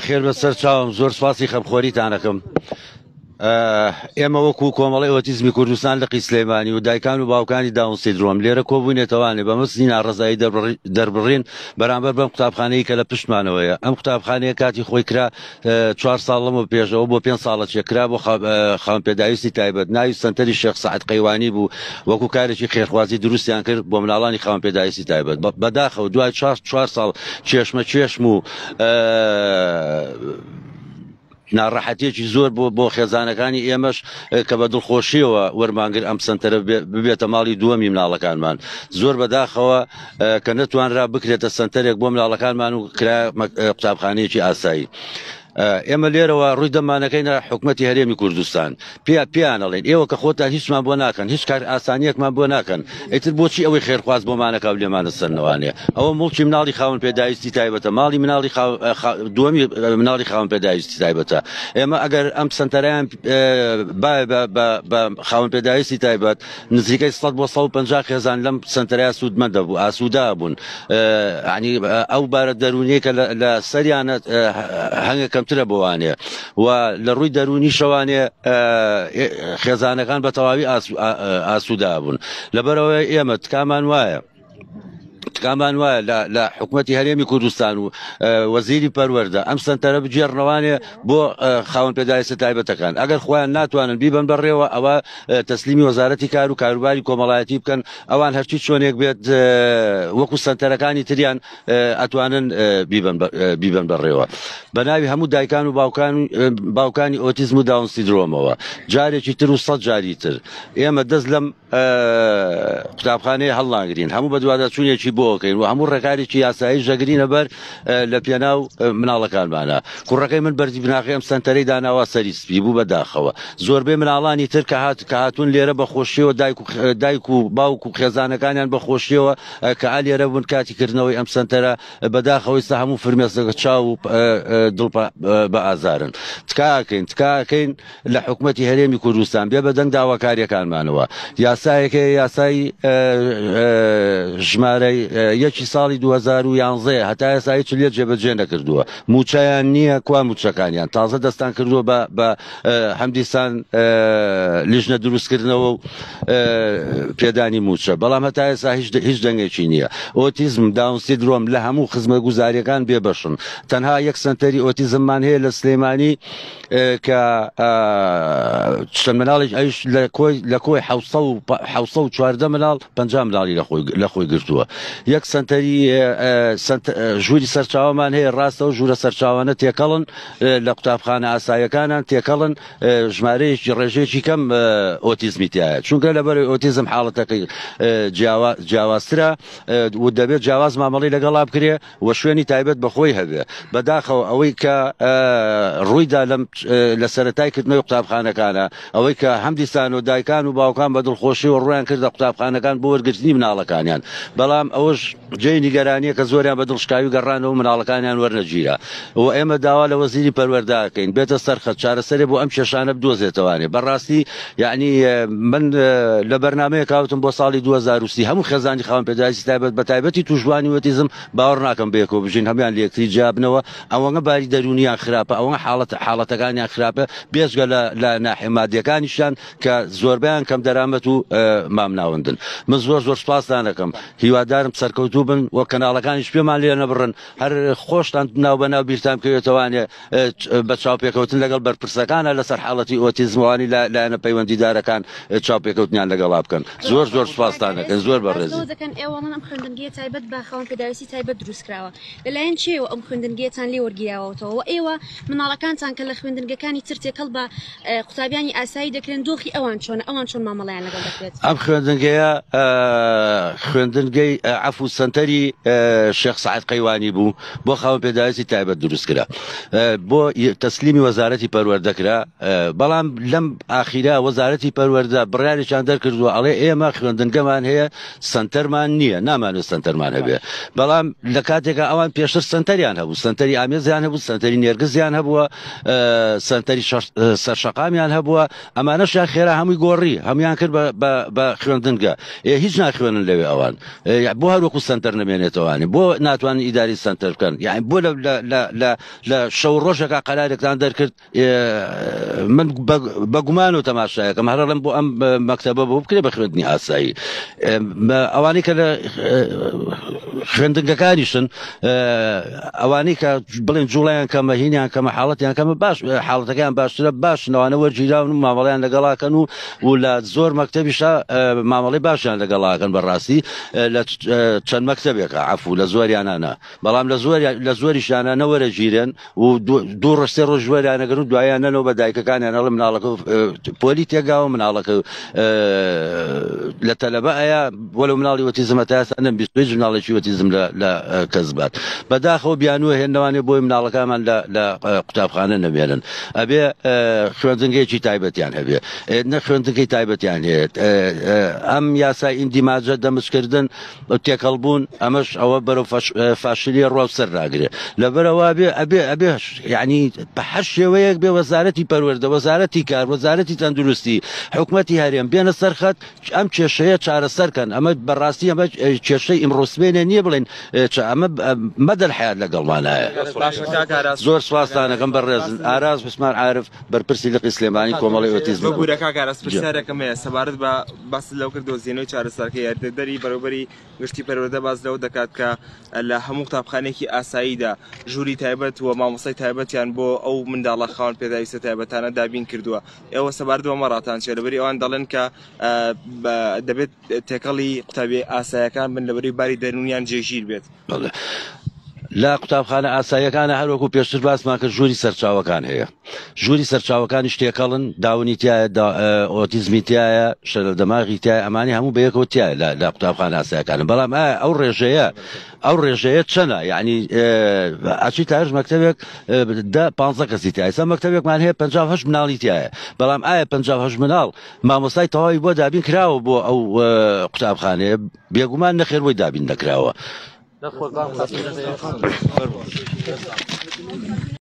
خێر بەسەر چاوم زۆر سپاسی خەمخۆریتانەکەم. ئێمە وەکو کۆمەڵی ئۆتیزمی کوردستان لە قیسلەیمانی و دایکان و باوکانی داون سیندرۆم لێرە کۆبوونێتەوانێ بە مەسنی ناڕەزایی دەربڕین بەرامبەر بەم قوتابخانەیە کە لە پشتمانەوەیە. ئەم قوتابخانەیە کاتی خۆی کرا 4 ساڵ لەمە پێشەوە بۆ 5 ساڵە چێکرا بۆ خاوەنپێداویستی تایبەت. ناوی سەنتەری شێخ سەعەد قەیوانی بوو وەکو کارێکی خێرخوازی دروستیان کرد بۆ مناڵانی خاوەنپێداویستی تایبەت. بەداخەوە دوای 4 ساڵ چێشم و ناڕەحەتێکی زۆر بۆ خێزانەکانی ئێمەش کە بە دڵخۆشیەوە وەرمانگر ئەم سنتەرە ببێتە ماڵی دووەمی مناڵەکانمان. زۆر بەداخەوە کە نەتوانرا بکرێتە سنتەرێک بۆ مناڵەکانمان و کرا قوتابخانەیەکی ئاسایی. ئێمە لێرەوە ڕووی دەمانەکەینە حکوومەتی هەرێمی کوردستان پیانەڵێن ئێوە کە خۆتان هیچمان بۆ ناکەن، هیچ کار ئاسانیەکمان بۆ ناکەن، ئیتر بۆچی ئەوەی خێرخواز بۆمانەکە و لێمانە سەرنەوانێ؟ ئەوە مڵکی مناڵی خاوەنپێداویستی تایبەتە، ماڵی مناڵی دووەمی مناڵی خاوەنپێداویستی تایبەتە. ئێمە ئەگەر ئەم سنتەرەیان بە خاوەنپێداویستی تایبەت نزیکەی 100 بۆ 150 خێزان لەم سنتەرەیە سوودمەندە بوو، ئاسوودا بوون. ینی ئەو بارە دەرونیە کە لە سەریانە هەنگەکەم ترە بۆوانێ و لە ڕووی دەرونی شەوانێ خێزانەکان بە تەواوی ئاسوودا بوون. لەبەرەوەی ئێمە تکامان وایە لە حکوومەتی هەرێمی کوردستان و وەزیری پەروەردە ئەم سنتەرە بجێڕنەوانێ بۆ خاوەنپێداویستە تایبەتەکان. ئەگەر خۆیان ناتوانن بیبن بەڕێوە ئەوە تەسلیمی وەزارەتی کار و کاروباری کۆمەڵایەتی بکەن، ئەوان هەرچی چۆنێک بێت وەکو سنتەرەکانی تریان ئەتوانن بیبن بەڕێوە. بە ناوی هەموو دایکان و باوکانی ئۆتیزم و داون سیندرۆمەوە جارێکی تر و 100 جاری تر ئێمە دەست لەم قوتابخانەیە هەڵناگرین، هەموو بە دووادەچوونێکی بۆکەین و هەموو ڕێکارێکی یاسایی ژەگرینە بەر لە پێناو مناڵەکانمانە. کوڕەکەی من بەردی بناغی ئەم سنتەرەی داناوە سەری سپی بوو بەداخەوە. زۆربەی مناڵانی تر کە هاتوون لێرە بەخۆشیەوە دایک و باوک و خێزانەکانیان بەخۆشیەوە کە لێرە بوون کاتیکردنەوەی ئەم سنتەرە بەداخەوەی ستا هەموو فرمێسەکە چاو و دڵ بە ئازارن. تکاکەین لە حکوومەتی هەرێمی کوردستان بێ بەدەنگ داواکاریەکانمانەوە. یاسای ژمارەی 1 ساڵی 2011 هەتا ئێستا هیچ لێ جێبەجێ نەکردووە. موچەیان نییە، کوا موچەکانیان تازە دەستان کردووە بە هەمدیسان لیژنە دروستکردنەوە و پێدانی موچە، بەڵام هەتا ئێستا هیچ دەنگێکی نییە. ئۆتیزم داون سیندرۆم لە هەموو خزمەتگوزاریەکان بێبەشن. تەنها یەک سنتەری ئۆتیزممان هەیە لە سلێمانی کە چەند مناڵێک ئەویش لە کۆی 714 مناڵ 50 مناڵی لە خۆی گرتووە. یەک سنتەری ژووری سەرچاوەمان هەیە، ڕاستەوە ژوورە سەرچاوانە تێکەڵن لە قوتابخانە ئاساییەکانان تێکەڵن، ژمارەیەکی ڕێژەیەکی کەم ئۆتیزمی تایە، چونکە لەبەرەوەی ئۆتیزم حاڵەتەکەی جیاوازترە و دەبێت جیاواز مامەڵی لەگەڵا بکرێ و شوێنی تایبەت بەخۆی هەبێ. بەداخەوە ئەوەی کە ڕوویدا لە سەرەتای کردنەوەی قوتابخانەکانە، ئەوەی کە هەمدیسان و دایکان و باوکان بە دڵخۆشی و ڕویان کردە قوتابخانەکان بۆ وەرگرتنی مناڵەکانیان، بەڵام ئەوەش جێی نیگەرانیە کە زۆریان بە دڵشکاوی گەڕانەوە مناڵەکانیان وەرنەگیرە. و ئێمە داوا لە وەزیری پەروەردەکەین بێتە سەرخەت چارەسەرێ بۆ ئەم کێشانە بدۆزێتەوانێ. بەڕاستی یعنی من لە بەرنامەیە کاوتم بۆ ساڵی 2030 هەموو خێزانی خاوەنپێداویستی تایبەت بە تایبەتی تووشبوانی ئۆتیزم باوەڕ ناکەم بەیەکەوە بژین، هەمویان لە یەکتری جیابنەوە. ئەوەنە باری دەرونیان خراپە، ئەوەنە حاڵەتەکانیان خراپە، بێژگە لە ناحیە مادیەکانیشیان کە زۆربیان کەم دەرامەت و مامناوەندن. من زۆر سپاستان دەکەم، هیوادارم سەرکەوتوو بن و کەناڵەکانیش پێمان لێ نەبڕن، هەر خۆشتان ناو بەناو بیرتان بکەوێتەوانێ بە چاوپێکەوتن لەگەڵ بەرپرسەکانە لەسەر حاڵەتی ئۆتیزموانی لایەنە پەیوەندیدارەکان چاوپێکەوتنیان لەگەڵا بکەن. زۆر سپاستان دەکەن، زۆر بەڕێزی. ئێوەڵەن ئەم خوێندنگەیە تایبەت بە خاوەنپێداویستی تایبەت دروستکراوە، لەلایەن چێوە ئەم خوێندنگەیەتان لێ وەرگیراوەتەوە؟ ئێوە مناڵەکانتان کە لە خوێندنگەکانی تر تێکەڵ بە قوتابیانی ئاسایی دەکرێن، دۆخی ئەوان چۆن مامەڵەیان لەگەڵ دەکرێت؟ ئەم خوێندنگەی عەفو سەنتەری شێخ سەعەد قەیوانی بوو بۆ خاوەنپێداویستی تایبەت دروستکرا، بۆ تەسلیمی وەزارەتی پەروەردەکرا، بەڵام لەم ئاخیرا وەزارەتی پەروەردە بڕیارێکیان دەرکردووە ئەڵێ ئێمە خوێندنگەمان هەیە سەنتەرمان نییە، نامانوێت سەنتەرمان هەبێ. بەڵام لە کاتێکە ئەوان پێشتر سەنتەریان هەبوو، سەنتەری ئامێزیان هەبوو، سەنتەری نێرگزیان هەبووە، سەنتەری سەرشەقامیان هەبووە، ئەمانەشیان خێرا هەمووی گۆڕی، هەمویان کرد بە خوێندنگە. هیچ ناخوێنن لەوێ ئەوان، بۆ هەروەکو سنتەر نمێنێتەوەوانی بۆ ناتوان ئیداری سنتەر بکەن یعنی بۆ لە شەو ڕۆژێکا قەرارێکتان دەرکرد من بە گومان و تەماشایەکەم هەر لەم بۆ ئەم مەکتەبە بۆ بکرێ بە خوێندنی ئاسایی ئەوانەی کە لە خوێندنگەکانیشن ئەوانەی کە بڵێن جوڵیان کەمە هینیان کەمە حاڵەتیان کەمە باش حاڵەتەکەیان باشترە باشنەوانە وەرگیراون و مامەڵیان لەگەڵاکەن و لە زۆر مەکتەبیشە مامەڵی باشیان لەگەڵاکەن بەڕاستی لە چەند مەکتەبێکە عەفو لە زۆریانانە بەڵام لە زۆریشانە نەوەرەگیرێن و دوو ڕۆژ سێ ڕۆژ وەریانەگەن و دوایانەوە بە دایکەکانیان ئەڵێ مناڵەکە پۆلی تێگاوە مناڵەکە لە تەلەبە ئەیە وەلو مناڵی وەتیزمە تا ئێستا نەمبیست مناڵێکی وەتیزم لە کەسبات بەداخەوە بیانوە هێنەوانێ بۆی مناڵەکانمان لە قوتابخانە نەبێنن ئەبێ خوێندنگەیەکی تایبەتیان هەبێ نە خوێندنگەی تایبەتیان هەیە ئەم یاسای ئیندیماجە دەمسکردن تێکەڵبوون ئەمەش ئەوە بەرەو فاشلی ڕاوسەر ڕاگرێ لەبەرەوە ئەبێ یعنی بە هەر شێوەیەک بێ وەزارەتی پەروەردە وەزارەتی کار وەزارەتی تەندروستی حکوومەتی هەرێم بێنە سەرخەت ئەم کێشەیە چارەسەرکەن ئەمە بەڕاستی ئەمە کێشەی ئیمڕۆسبێنێ نییە بڵێن ئەمە مەدەل حیات لەگەڵمانایە زۆر سواسدانەکەم بەڕێزن ئاراز بسمان عارف بەرپرسی لقی سلێمانی کۆمەڵی ئۆتیزم بورەکە کارەسپرسیارێکم هەیە سەبارەت بە باس لەو کردو زیێنەوەی چارەسەرکە یاردەدەری بەڕێوەبەری گشتی پەروەردە باز لەو دەکات کە لە هەموو قوتابخانێکی ئاساییدا ژووری تایبەت و مامۆستای تایبەتیان بۆ ئەو منداڵە خاوەن پێداویستە تایبەتانە دابین کردووە ئێوە سەبارەت بە مەڕاتان چێ لەبەری ئەوان دەڵێن کە دەبێت تێکەڵی قوتابی ئاساییەکان بن لەبەری باری دەرونیان جێگیر بێت لا قوتابخانە ئاساییەکانە هەروەکو پێشتر باسمان کرد ژووری سەرچاوەکان هەیە ژووری سەرچاوەکانی شتێکەڵن داونی تایە ئۆتیزمی تایە شەلەدەماغی تایە ئەمانی هەموو بەیەکەوە تایە لە قوتابخانە ئاساییەکانە بەڵام ئەو ڕێژەیە چەنە یعنی ئاچی تاژ مەکتەبێک 15 کەسی تایە ئێستا مەکتەبێکمان هەیە 58 مناڵی تایە بەڵام ئایا 58 مناڵ مامۆستای تەواوی بۆ دابین کراوە بۆ ئەو قوتابخانەیە بێگومان نەخێر بۆی دابین نەکراوە